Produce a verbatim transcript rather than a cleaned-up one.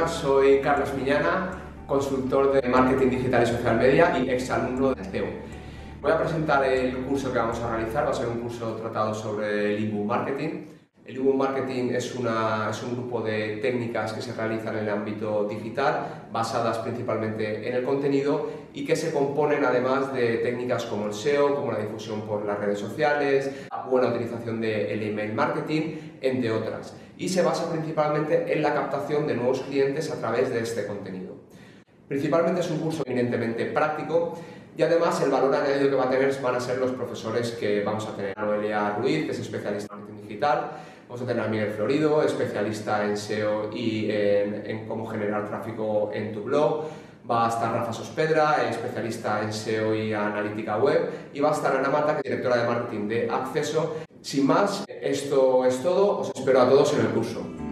buenas, soy Carlos Miñana, consultor de marketing digital y social media y exalumno de C E O. Voy a presentar el curso que vamos a realizar, va a ser un curso tratado sobre el inbound marketing. El inbound marketing es, una, es un grupo de técnicas que se realizan en el ámbito digital, basadas principalmente en el contenido y que se componen además de técnicas como el S E O, como la difusión por las redes sociales, la buena utilización del email marketing, entre otras. Y se basa principalmente en la captación de nuevos clientes a través de este contenido. Principalmente es un curso eminentemente práctico y además el valor añadido que va a tener van a ser los profesores que vamos a tener. Noelia Ruiz, que es especialista en marketing digital, vamos a tener a Miguel Florido, especialista en S E O y en, en cómo generar tráfico en tu blog. Va a estar Rafa Sospedra, especialista en S E O y analítica web, y va a estar Ana Mata, que es directora de marketing de Acceso. Sin más, esto es todo, os espero a todos en el curso.